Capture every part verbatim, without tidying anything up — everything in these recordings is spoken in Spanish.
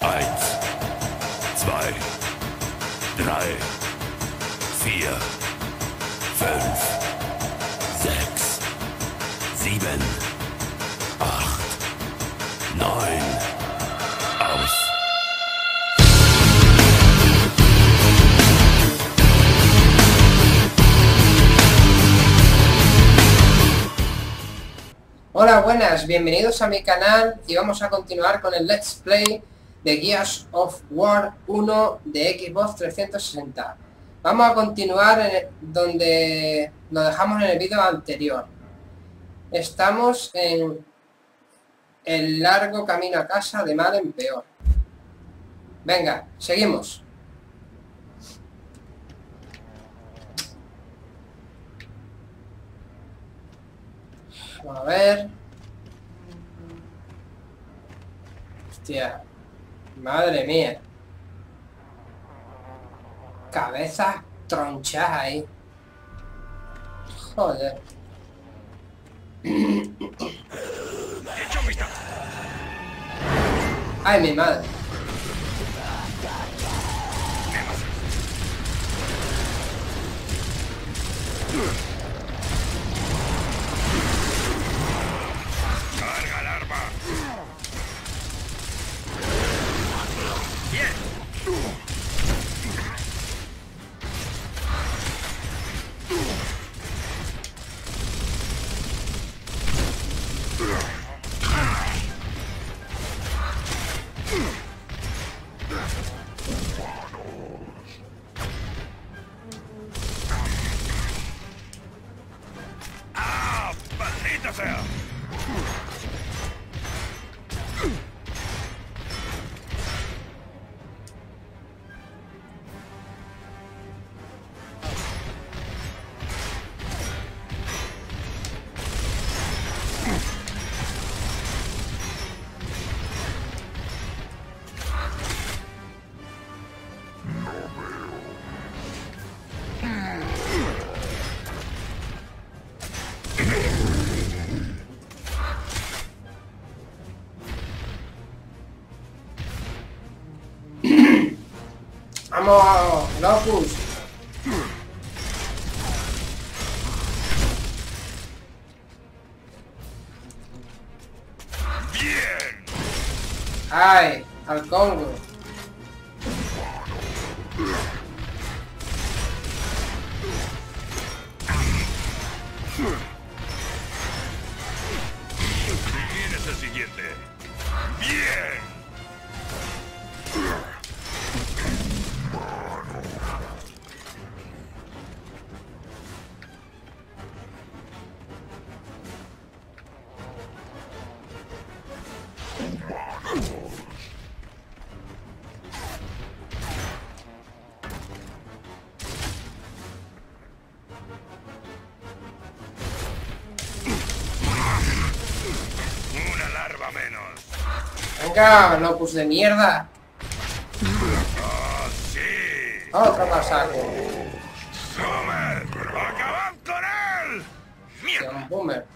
Eins, zwei, drei, vier, fünf, sechs, sieben, acht, neun. Aus. Hola, buenas, bienvenidos a mi canal y vamos a continuar con el Let's Play de Gears of War uno de Xbox trescientos sesenta. Vamos a continuar en el, donde nos dejamos en el vídeo anterior. Estamos en el largo camino a casa de mal en peor. Venga, seguimos. A ver. Hostia. Madre mía. Cabezas tronchadas ahí. Joder. Ay, mi madre. Carga el arma. Bien. ¡Ah! ¡Maldita sea! Vamos, Locus. Bien. Ay, al Congo. ¿Quién es el siguiente? Bien. Una larva menos. Venga, Locus de mierda. ¡Oh, sí! Otro pasaje. ¡Boomer! ¡Acabad con él! Hostia, un boomer.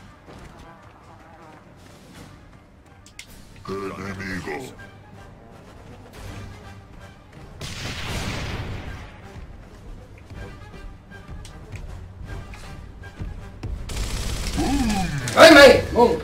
Enemigo. ¡Ay, May! ¡Bum!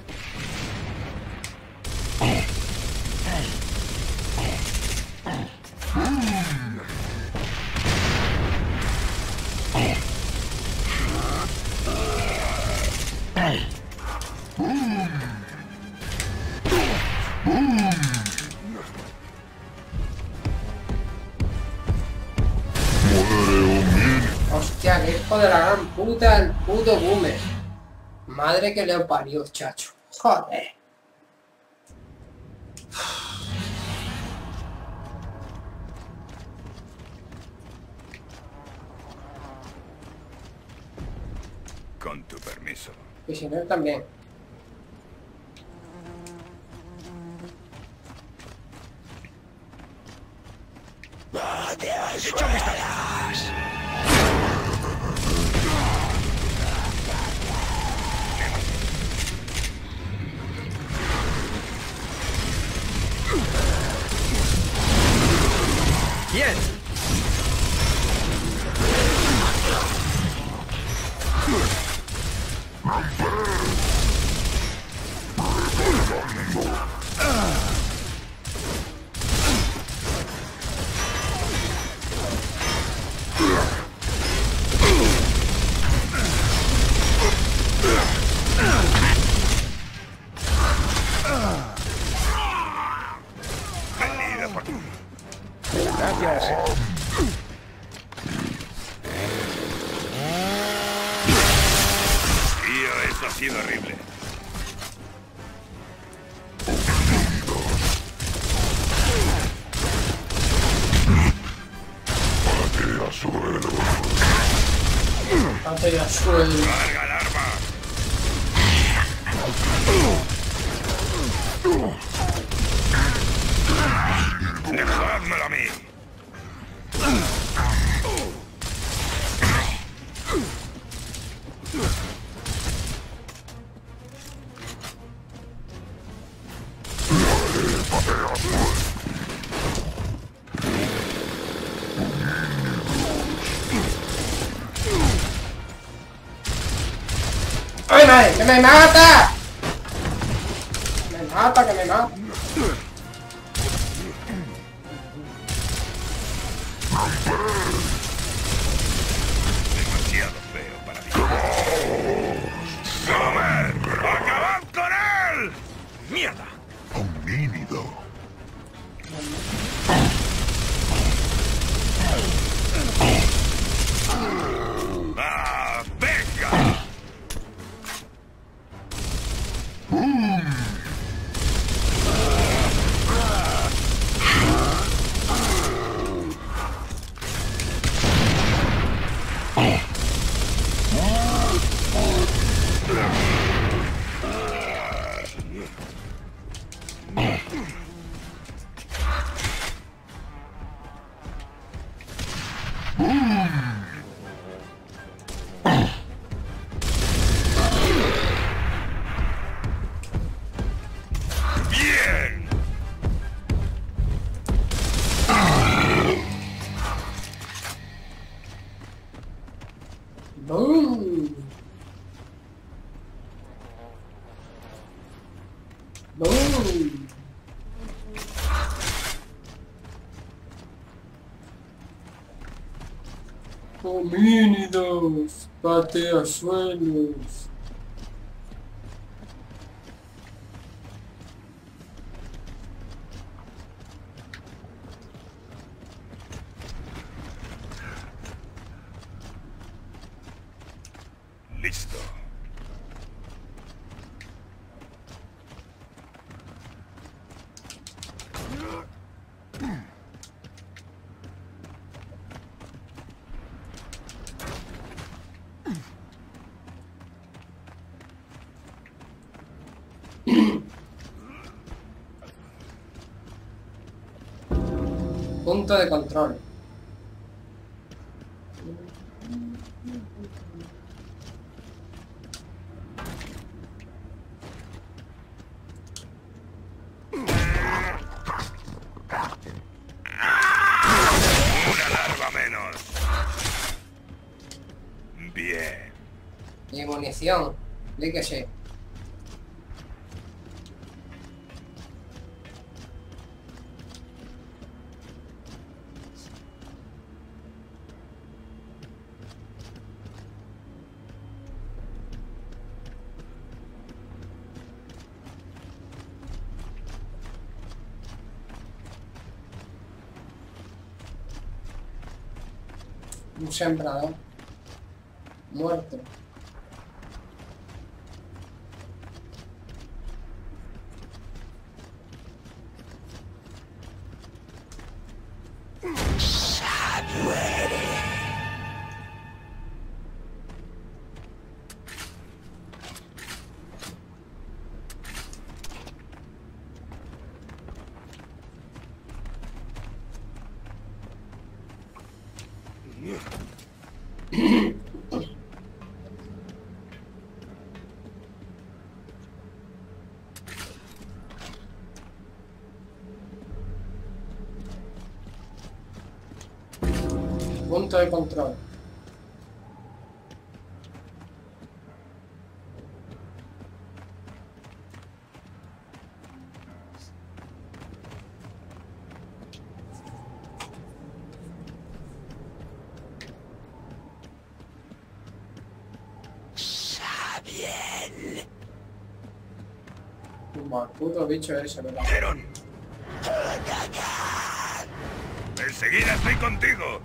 Hostia, qué hijo de la gran puta el puto boomer. Madre que le parió, chacho. Joder. Con tu permiso. Y si no, también. ¡Echa un vistazo! Gracias. Tío, eso ha sido horrible. Patea suelo. Patea suelo. ¡Larga el arma! ¡Dejádmelo a mí! ¡Ay, madre! ¡Que me mata! ¡Me mata, que me mata! Demasiado feo para mí. ¡Summer! ¡Acabad con él! ¡Mierda! Homínido. ¡Ah, venga! ¡Bien! ¡Boom! ¡Boom! Homínidos, patea suelos. Listo. Punto de control. Una larva menos. Bien. Y munición. Líquese. Un sembrador. Muerto. Punto de control. Mal puto bicho ese, ¿verdad? Vieron. Enseguida estoy contigo.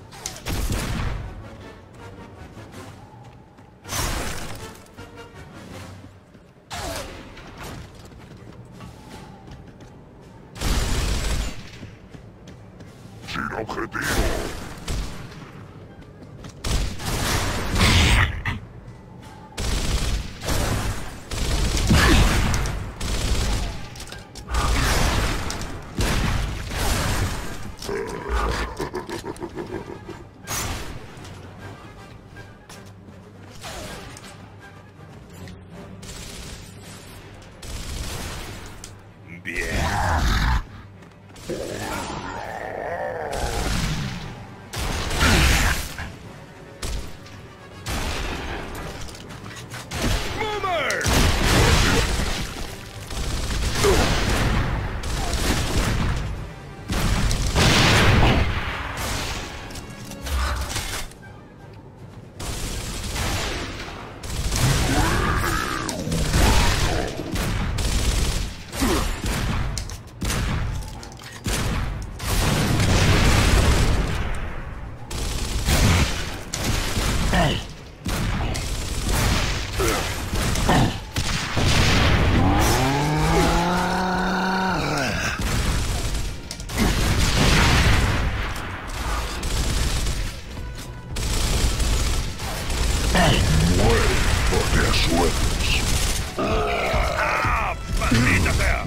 Sin objetivo. Bien. Boomer. Muere, sueños. ¡Ah! ¡Maldita sea!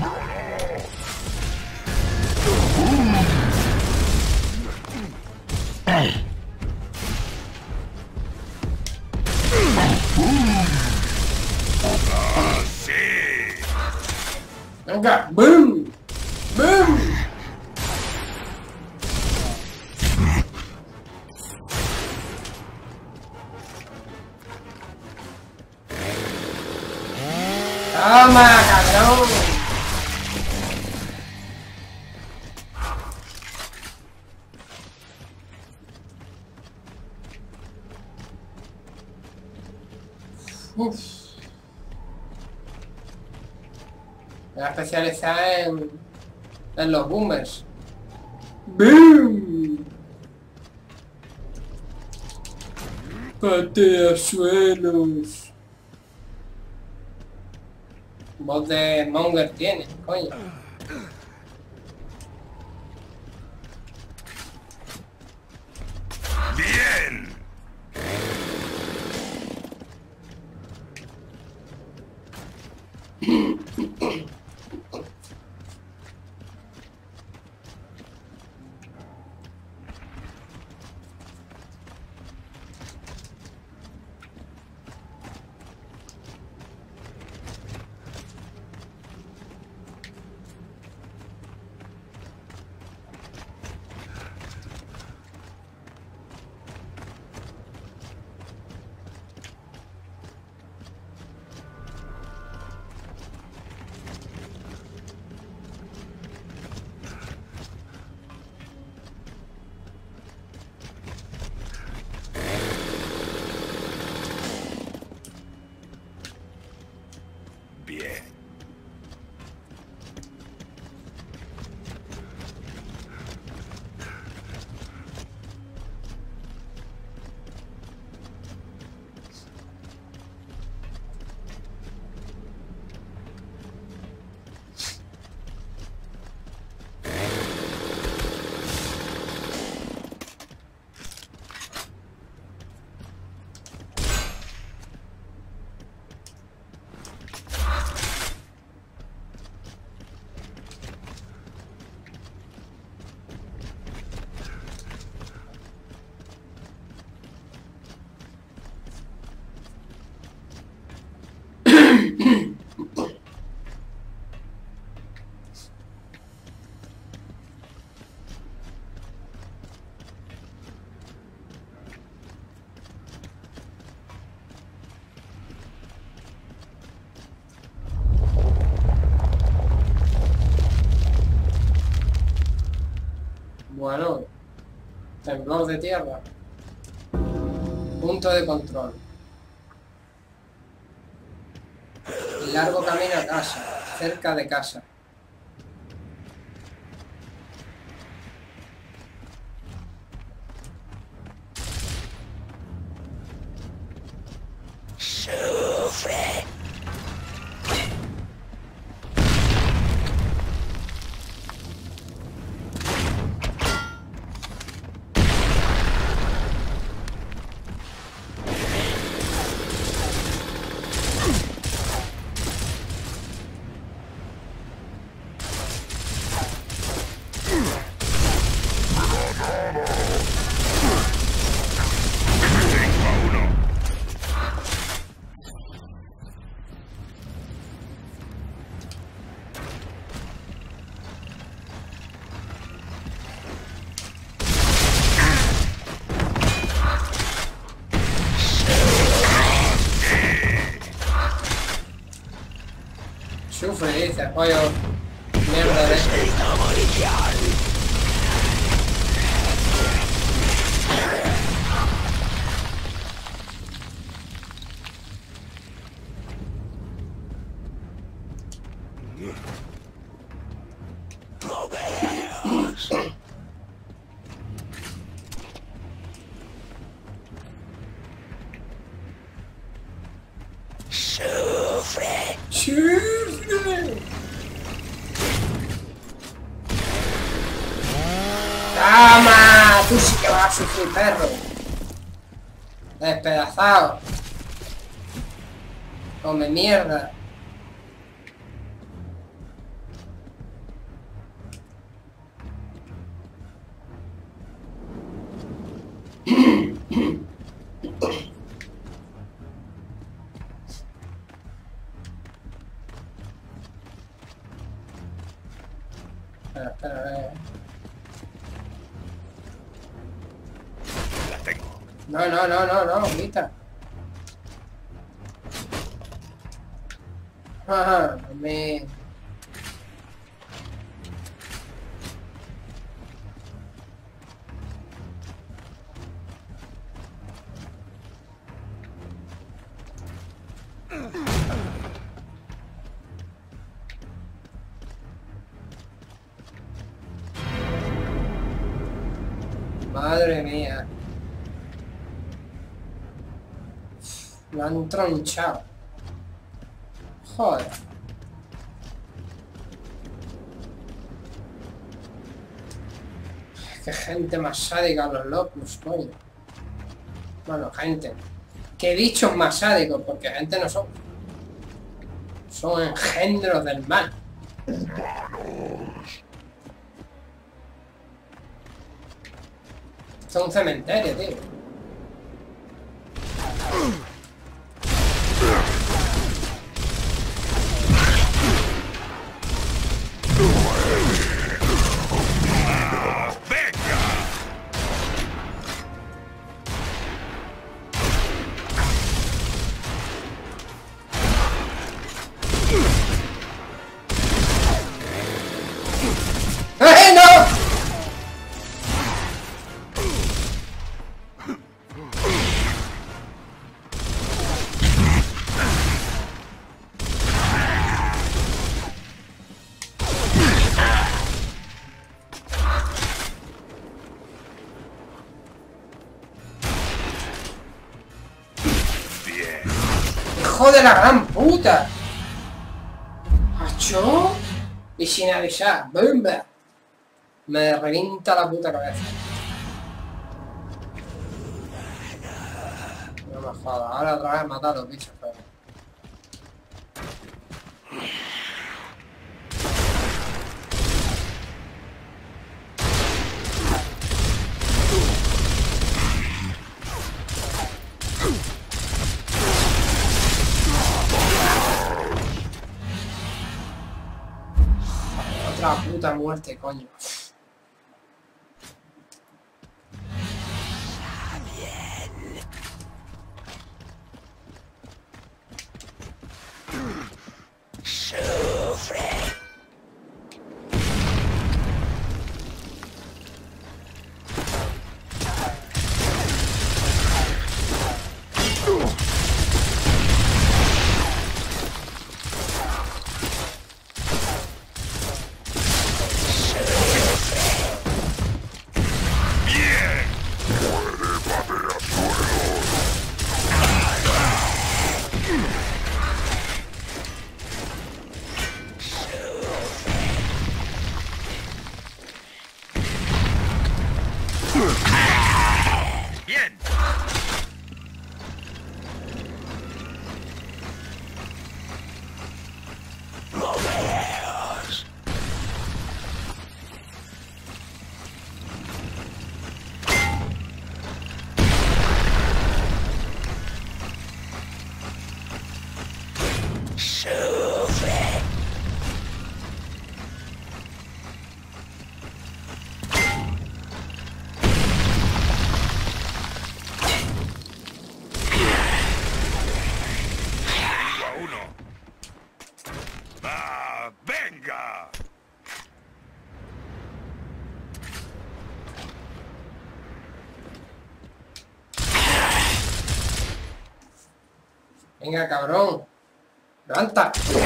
¡Ah, sí! ¡Venga! ¡Boom! ¡Boom! ¡Toma, cabrón! Uf. Me voy a especializar en, en los boomers. ¡Boom! Patea suelos. Voz de Monger tiene, coño. ¡Bien! Bien. Bueno, temblor de tierra. Punto de control. Y largo camino a casa. cerca de casa. Sufre. Sufre, dice, pollo. Mierda de esto. Sufre. ¡Sufre! ¡Toma! Tú sí que vas a sufrir, perro. Despedazado. Come mierda. Espera, espera, eh. La tengo. No, no, no, no, no, grita. Ajá, me... Madre mía. Lo han tronchado. Joder. Qué gente más sádica los locos, coño. Bueno, gente. Qué bichos más sádicos, porque gente no son. Son engendros del mal. Esto es un cementerio, tío. ¡Eh, no! ¡Hijo de la gran puta! ¿Macho? Y sin avisar, ¡bomba! Me revienta la puta cabeza. No me jodas, ahora otra vez matar a los bichos, pero... Otra puta muerte, coño. Sufre. Sufre. Venga, cabrón. Levanta.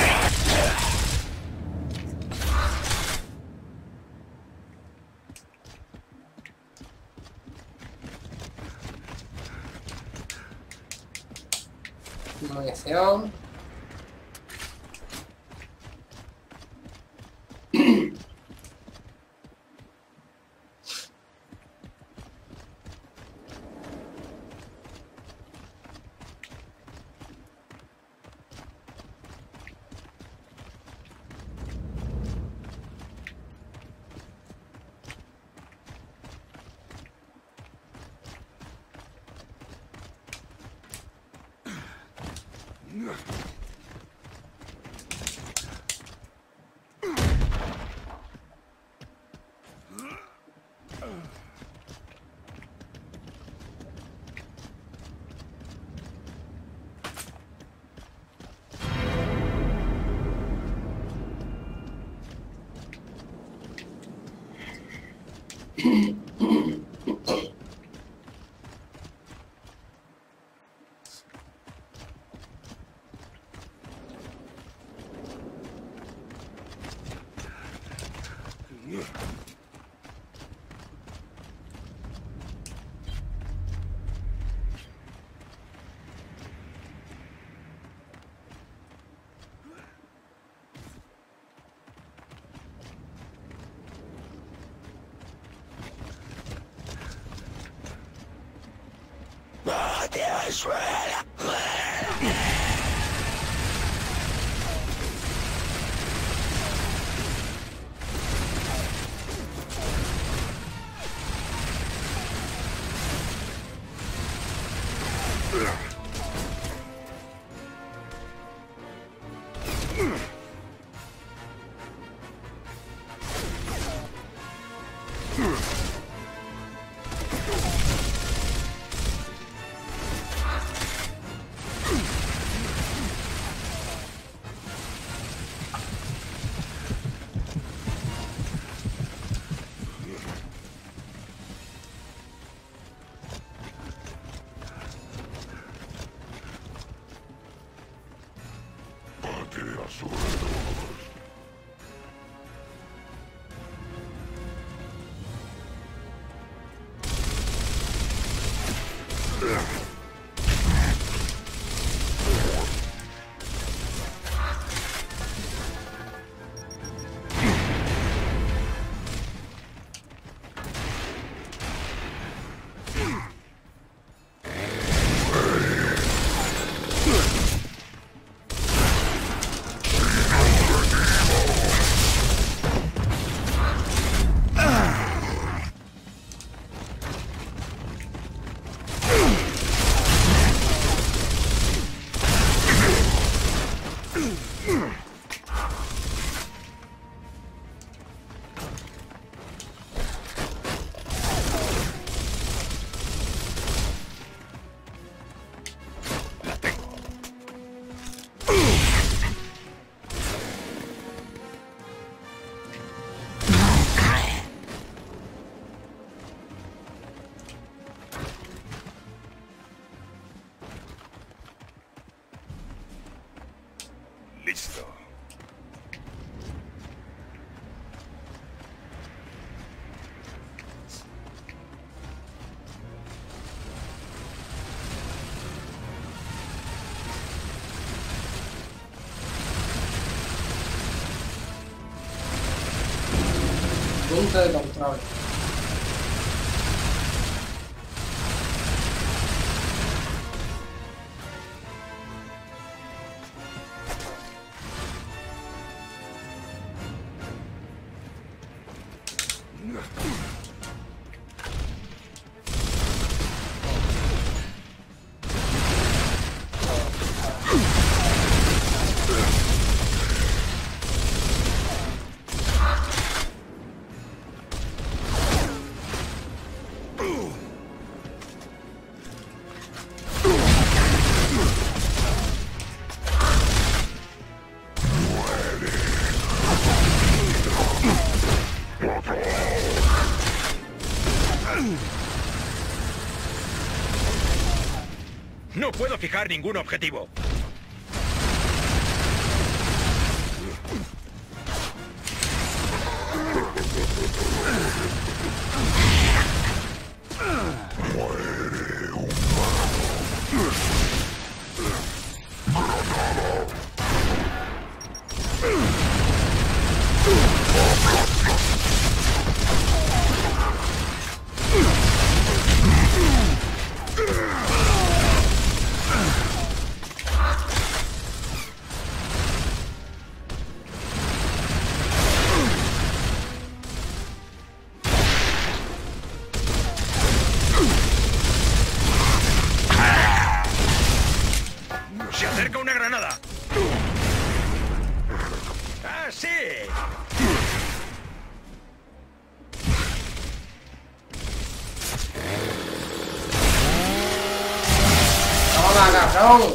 Munición. ¡Bate al suelo! Listo. Punto de control. No puedo fijar ningún objetivo. ¡Se acerca una granada! ¡Ah, sí! ¡Toma, cabrón!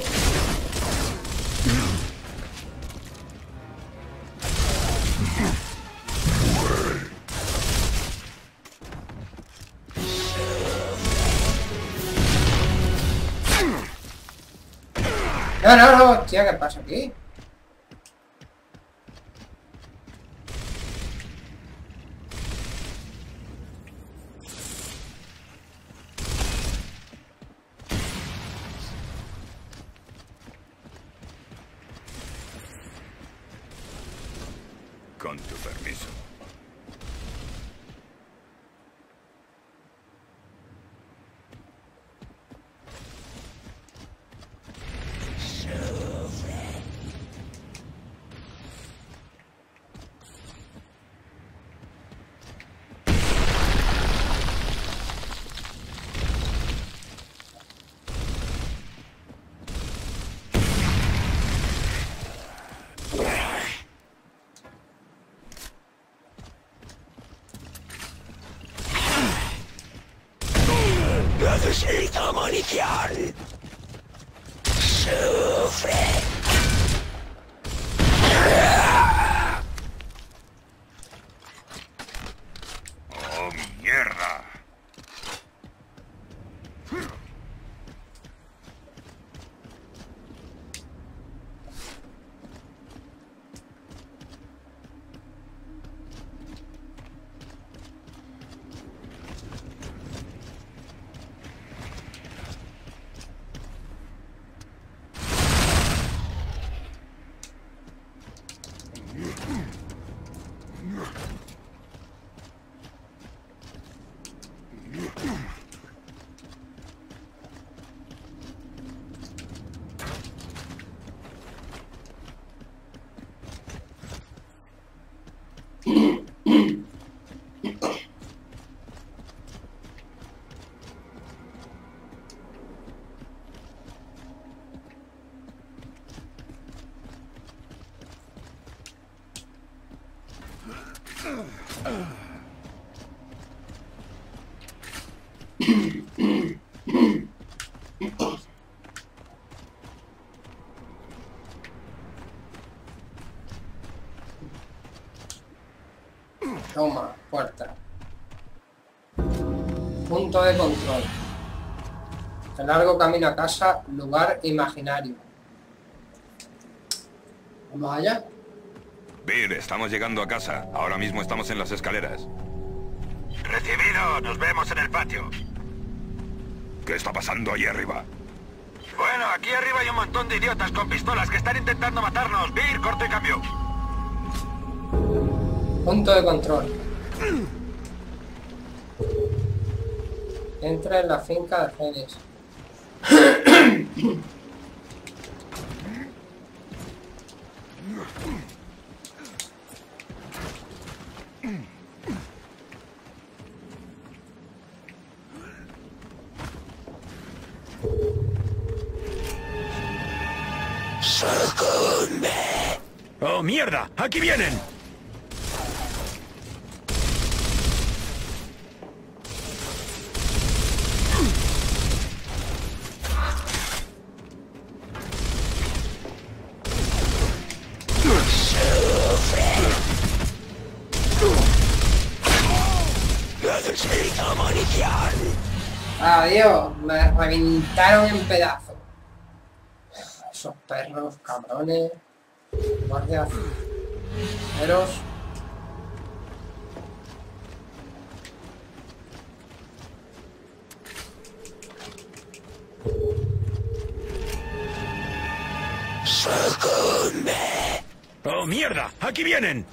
No, no, no, hostia, ¿qué pasa aquí? Con tu permiso. Necesito munición. Sufre. ¡Oh, mierda! Toma, puerta. Punto de control. El largo camino a casa, lugar imaginario. ¿Vamos allá? Bien, estamos llegando a casa. Ahora mismo estamos en las escaleras. Recibido, nos vemos en el patio. ¿Qué está pasando ahí arriba? Bueno, aquí arriba hay un montón de idiotas con pistolas que están intentando matarnos. Vir, corte y cambio. Punto de control. Entra en la finca de Fénix. ¡Sacudme! ¡Oh, mierda! ¡Aquí vienen! Necesito munición. Adiós, me reventaron en pedazos. Esos perros, cabrones. Guardias. Perros. ¡Oh, mierda! ¡Aquí vienen!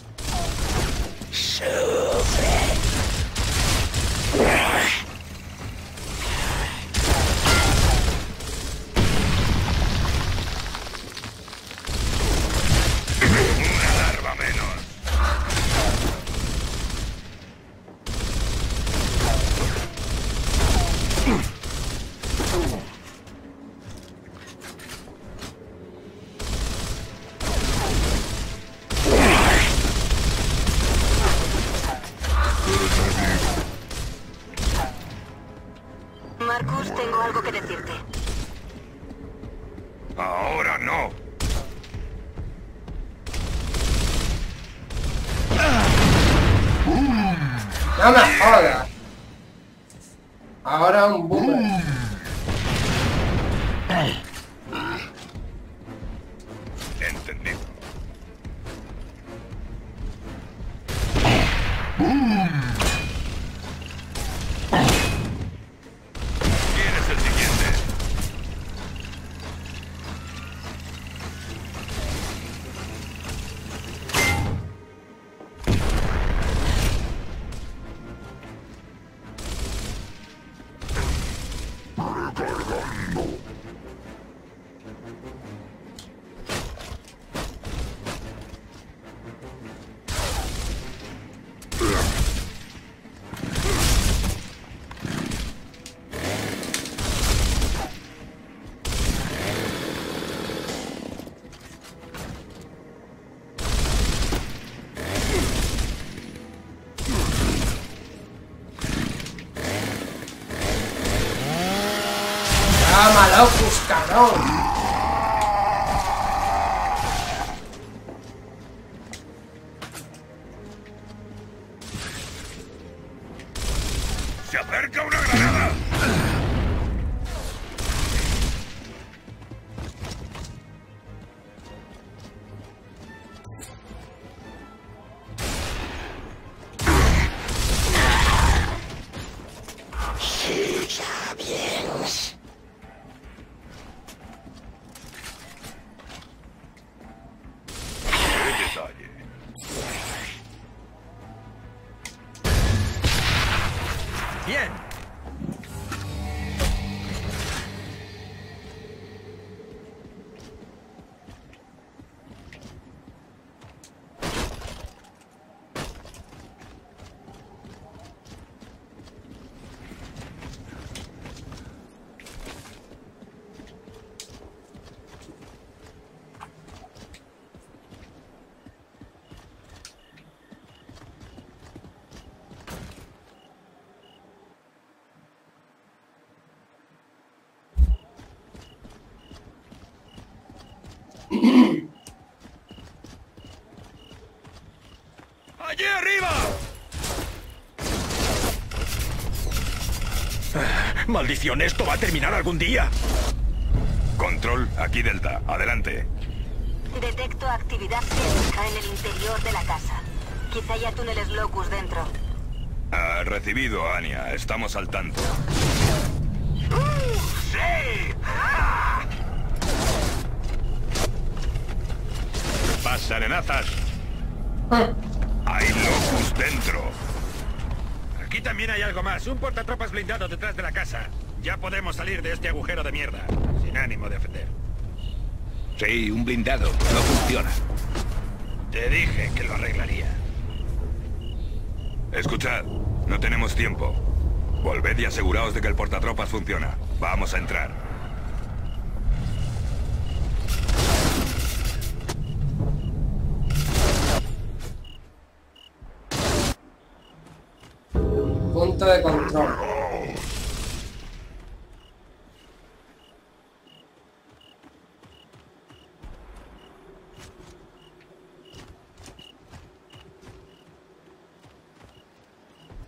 Una larva menos. Marcus, tengo algo que decirte. Ahora no. No me jodas. Ahora un boomer. Entendido. ¿Quién es el siguiente? ¡Ah, Malocus, cabrón! ¡Se acerca una granada! ¡Qué detalle! ¡Bien! ¡Allí arriba! ¡Maldición! ¡Esto va a terminar algún día! Control, aquí Delta. Adelante. Detecto actividad sísmica en el interior de la casa. Quizá haya túneles locus dentro. Ah, recibido, Anya. Estamos al tanto. ¡Sí! ¿Qué pasa, nenazas? Hay locus dentro. Aquí también hay algo más. Un portatropas blindado detrás de la casa. Ya podemos salir de este agujero de mierda. Sin ánimo de ofender. Sí, un blindado. No funciona. Te dije que lo arreglaría. Escuchad, no tenemos tiempo. Volved y aseguraos de que el portatropas funciona. Vamos a entrar. Punto de control.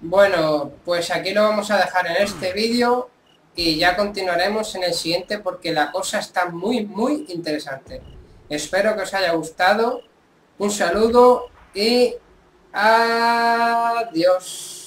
Bueno, pues aquí lo vamos a dejar en este vídeo y ya continuaremos en el siguiente porque la cosa está muy, muy interesante. Espero que os haya gustado. Un saludo y adiós.